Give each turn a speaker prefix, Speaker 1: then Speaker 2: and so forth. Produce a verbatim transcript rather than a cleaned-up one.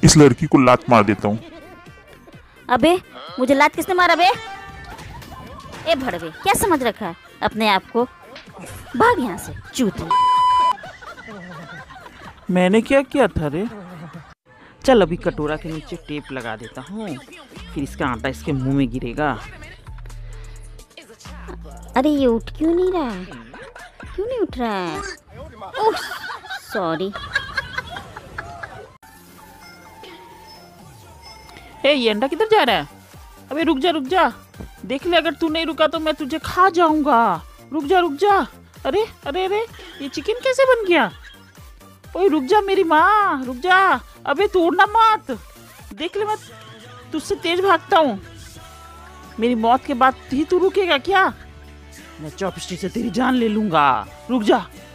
Speaker 1: इस लड़की को लात मार देता हूँ।
Speaker 2: अबे मुझे लात किसने मारा बे? ए भड़वे, क्या समझ रखा है अपने आप को? भाग यहाँ से चूती।
Speaker 3: मैंने क्या किया था रे? चल अभी कटोरा के नीचे टेप लगा देता हूँ, फिर इसका आटा इसके मुंह में गिरेगा।
Speaker 2: अरे ये उठ क्यों नहीं रहा है? क्यों नहीं उठ रहा है? Oh sorry.
Speaker 3: ए ये अंडा किधर जा रहा है? अबे रुक जा रुक जा, देख ले अगर तू नहीं रुका तो मैं तुझे खा जाऊंगा। रुक जा रुक जा। अरे अरे अरे ये चिकन कैसे बन गया? ओए रुक जा मेरी माँ, रुक जा। अबे तोड़ना मत, देख ले मैं तुझसे तेज भागता हूँ। मेरी मौत के बाद ही तू रुकेगा क्या? मैं चॉपस्टिक से तेरी जान ले लूंगा। रुक जा।